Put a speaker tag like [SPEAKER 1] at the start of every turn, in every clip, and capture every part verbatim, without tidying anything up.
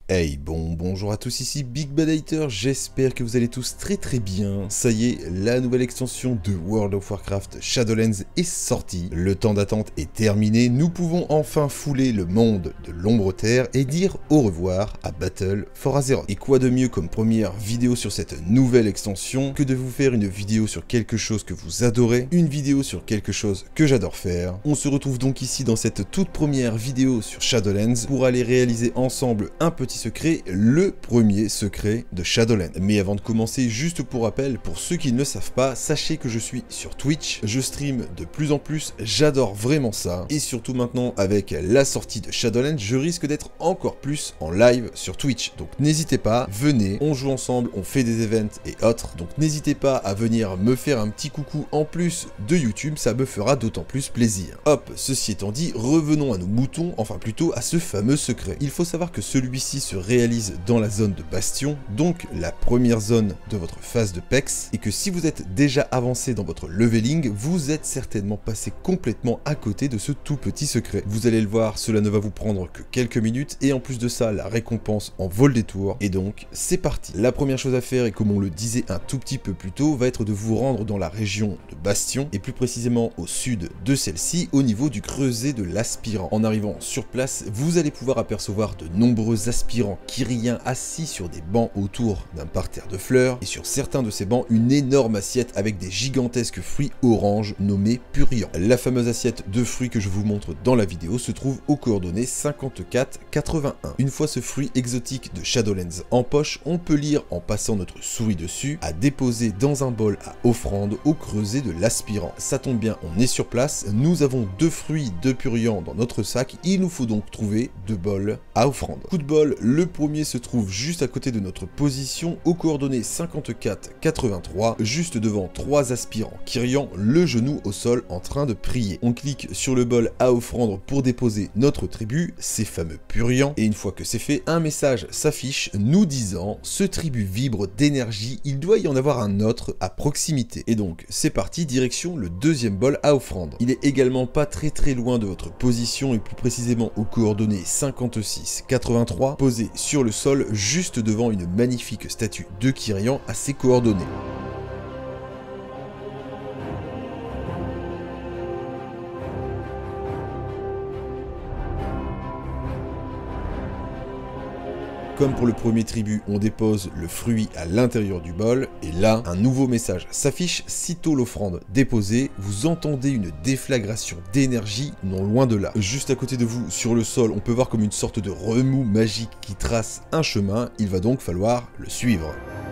[SPEAKER 1] Hey, bon, bonjour à tous, ici Big Bad Hater, j'espère que vous allez tous très très bien. Ça y est, la nouvelle extension de World of Warcraft Shadowlands est sortie. Le temps d'attente est terminé, nous pouvons enfin fouler le monde de l'ombre terre et dire au revoir à Battle for Azeroth. Et quoi de mieux comme première vidéo sur cette nouvelle extension que de vous faire une vidéo sur quelque chose que vous adorez, une vidéo sur quelque chose que j'adore faire. On se retrouve donc ici dans cette toute première vidéo sur Shadowlands pour aller réaliser ensemble un petit secret, le premier secret de Shadowlands. Mais avant de commencer, juste pour rappel, pour ceux qui ne le savent pas, sachez que je suis sur Twitch, je stream de plus en plus, j'adore vraiment ça, et surtout maintenant avec la sortie de Shadowlands, je risque d'être encore plus en live sur Twitch, donc n'hésitez pas, venez, on joue ensemble, on fait des events et autres, donc n'hésitez pas à venir me faire un petit coucou en plus de YouTube, ça me fera d'autant plus plaisir. Hop, ceci étant dit, revenons à nos moutons, enfin plutôt à ce fameux secret. Il faut savoir que celui-ci se réalise dans la zone de Bastion, donc la première zone de votre phase de P E X, et que si vous êtes déjà avancé dans votre leveling, vous êtes certainement passé complètement à côté de ce tout petit secret. Vous allez le voir, cela ne va vous prendre que quelques minutes, et en plus de ça, la récompense en vaut le détour, et donc c'est parti. La première chose à faire, et comme on le disait un tout petit peu plus tôt, va être de vous rendre dans la région de Bastion, et plus précisément au sud de celle-ci, au niveau du creuset de l'aspirant. En arrivant sur place, vous allez pouvoir apercevoir de nombreux aspirants Kyriens assis sur des bancs autour d'un parterre de fleurs, et sur certains de ces bancs, une énorme assiette avec des gigantesques fruits oranges nommés Purians. La fameuse assiette de fruits que je vous montre dans la vidéo se trouve aux coordonnées cinquante-quatre quatre-vingt-un. Une fois ce fruit exotique de Shadowlands en poche, on peut lire en passant notre souris dessus à déposer dans un bol à offrande au creuset de l'aspirant. Ça tombe bien, on est sur place, nous avons deux fruits de Purians dans notre sac, il nous faut donc trouver deux bols à offrande. Coup de bol, le premier se trouve juste à côté de notre position aux coordonnées cinquante-quatre quatre-vingt-trois, juste devant trois aspirants Kyrians, le genou au sol en train de prier. On clique sur le bol à offrande pour déposer notre tribut, ces fameux Purians, et une fois que c'est fait, un message s'affiche nous disant « Ce tribut vibre d'énergie, il doit y en avoir un autre à proximité ». Et donc c'est parti, direction le deuxième bol à offrande. Il est également pas très très loin de votre position, et plus précisément aux coordonnées cinquante-six quatre-vingt-trois, posé sur le sol juste devant une magnifique statue de Kyrian à ses coordonnées. Comme pour le premier tribut, on dépose le fruit à l'intérieur du bol, et là, un nouveau message s'affiche. Sitôt l'offrande déposée, vous entendez une déflagration d'énergie non loin de là. Juste à côté de vous, sur le sol, on peut voir comme une sorte de remous magique qui trace un chemin, il va donc falloir le suivre.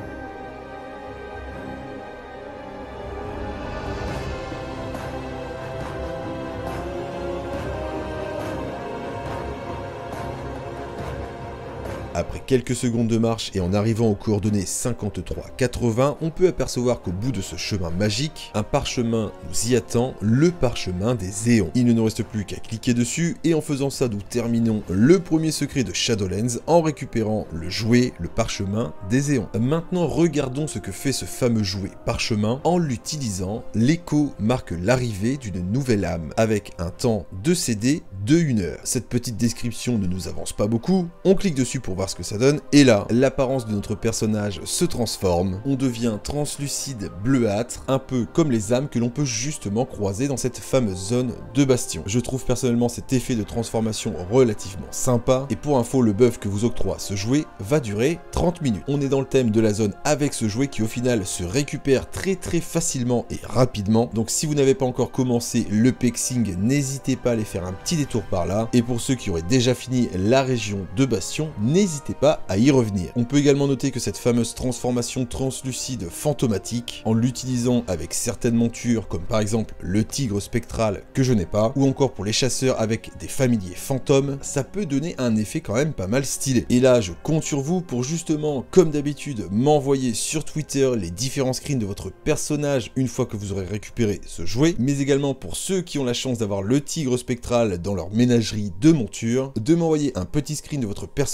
[SPEAKER 1] Après quelques secondes de marche et en arrivant aux coordonnées cinquante-trois quatre-vingts, on peut apercevoir qu'au bout de ce chemin magique, un parchemin nous y attend, le parchemin des éons. Il ne nous reste plus qu'à cliquer dessus, et en faisant ça, nous terminons le premier secret de Shadowlands en récupérant le jouet, le parchemin des éons. Maintenant, regardons ce que fait ce fameux jouet parchemin. En l'utilisant, l'écho marque l'arrivée d'une nouvelle âme, avec un temps de C D de une heure. Cette petite description ne nous avance pas beaucoup, on clique dessus pour voir ce que ça donne, et là, l'apparence de notre personnage se transforme, on devient translucide bleuâtre, un peu comme les âmes que l'on peut justement croiser dans cette fameuse zone de Bastion. Je trouve personnellement cet effet de transformation relativement sympa, et pour info, le buff que vous octroie ce jouet va durer trente minutes. On est dans le thème de la zone avec ce jouet qui au final se récupère très très facilement et rapidement, donc si vous n'avez pas encore commencé le pexing, n'hésitez pas à aller faire un petit détour par là, et pour ceux qui auraient déjà fini la région de Bastion, n'hésitez pas à y revenir. On peut également noter que cette fameuse transformation translucide fantomatique, en l'utilisant avec certaines montures comme par exemple le tigre spectral que je n'ai pas, ou encore pour les chasseurs avec des familiers fantômes, ça peut donner un effet quand même pas mal stylé. Et là je compte sur vous pour justement, comme d'habitude, m'envoyer sur Twitter les différents screens de votre personnage une fois que vous aurez récupéré ce jouet, mais également pour ceux qui ont la chance d'avoir le tigre spectral dans leur ménagerie de monture, de m'envoyer un petit screen de votre personnage en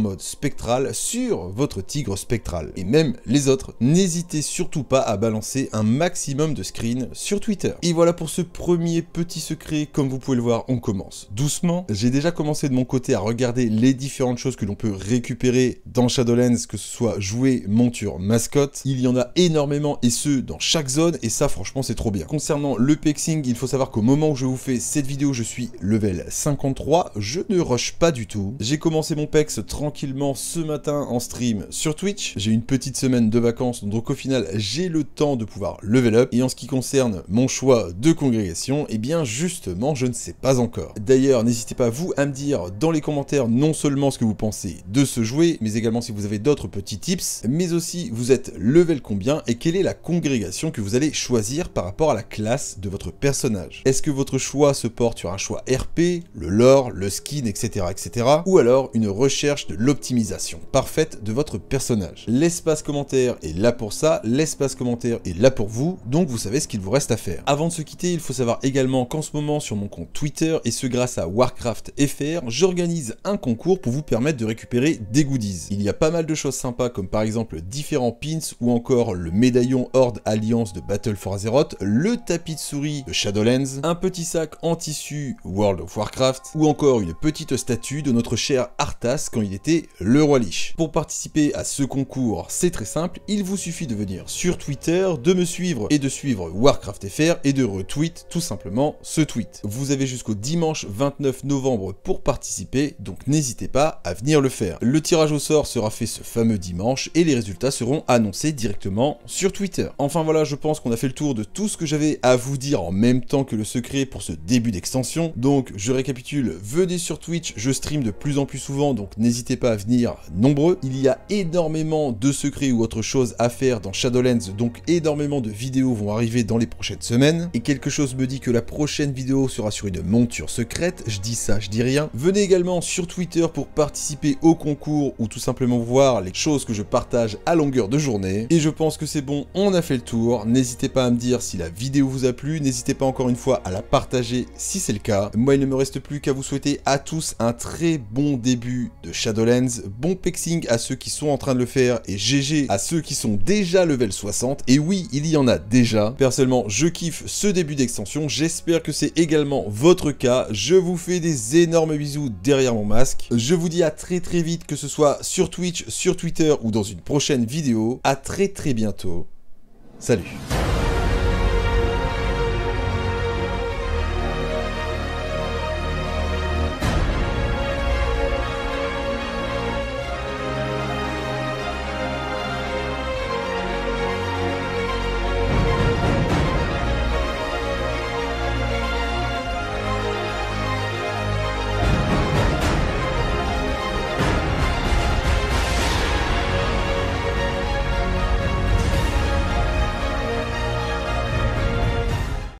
[SPEAKER 1] mode spectral sur votre tigre spectral. Et même les autres, n'hésitez surtout pas à balancer un maximum de screens sur Twitter. Et voilà pour ce premier petit secret, comme vous pouvez le voir, on commence doucement. J'ai déjà commencé de mon côté à regarder les différentes choses que l'on peut récupérer dans Shadowlands, que ce soit jouets, montures, mascottes. Il y en a énormément et ce, dans chaque zone, et ça franchement c'est trop bien. Concernant le pexing, il faut savoir qu'au moment où je vous fais cette vidéo, je suis level cinquante-trois, je ne rush pas du tout. J'ai commencé mon pex tranquillement ce matin en stream sur Twitch. J'ai une petite semaine de vacances, donc au final j'ai le temps de pouvoir level up. Et en ce qui concerne mon choix de congrégation, eh bien justement je ne sais pas encore. D'ailleurs n'hésitez pas vous à me dire dans les commentaires non seulement ce que vous pensez de ce jouet, mais également si vous avez d'autres petits tips, mais aussi vous êtes level combien et quelle est la congrégation que vous allez choisir par rapport à la classe de votre personnage. Est-ce que votre choix se porte sur un choix R P, le lore, le skin, et cetera, et cetera, ou alors une recherche de l'optimisation parfaite de votre personnage? L'espace commentaire est là pour ça, l'espace commentaire est là pour vous, donc vous savez ce qu'il vous reste à faire. Avant de se quitter, il faut savoir également qu'en ce moment sur mon compte Twitter, et ce grâce à Warcraft F R, j'organise un concours pour vous permettre de récupérer des goodies. Il y a pas mal de choses sympas comme par exemple différents pins ou encore le médaillon Horde Alliance de Battle for Azeroth, le tapis de souris de Shadowlands, un petit sac en tissu World of Warcraft ou encore une petite statue de notre cher Arthas quand il était le roi Lich. Pour participer à ce concours, c'est très simple, il vous suffit de venir sur Twitter, de me suivre et de suivre Warcraft F R et de retweet tout simplement ce tweet. Vous avez jusqu'au dimanche vingt-neuf novembre pour participer, donc n'hésitez pas à venir le faire. Le tirage au sort sera fait ce fameux dimanche et les résultats seront annoncés directement sur Twitter. Enfin voilà, je pense qu'on a fait le tour de tout ce que j'avais à vous dire en même temps que le secret pour ce début d'extension. Donc je récapitule, venez sur Twitch, je stream de plus en plus souvent, donc n'hésitez pas à venir nombreux. Il y a énormément de secrets ou autre chose à faire dans Shadowlands, donc énormément de vidéos vont arriver dans les prochaines semaines. Et quelque chose me dit que la prochaine vidéo sera sur une monture secrète, je dis ça, je dis rien. Venez également sur Twitter pour participer au concours ou tout simplement voir les choses que je partage à longueur de journée. Et je pense que c'est bon, on a fait le tour. N'hésitez pas à me dire si la vidéo vous a plu, n'hésitez pas encore une fois à la partager si c'est le cas. Moi il ne me reste plus qu'à vous souhaiter à tous un très bon début de Shadowlands, bon pexing à ceux qui sont en train de le faire et G G à ceux qui sont déjà level soixante. Et oui, il y en a déjà. Personnellement, je kiffe ce début d'extension, j'espère que c'est également votre cas. Je vous fais des énormes bisous derrière mon masque. Je vous dis à très très vite, que ce soit sur Twitch, sur Twitter ou dans une prochaine vidéo. À très très bientôt. Salut.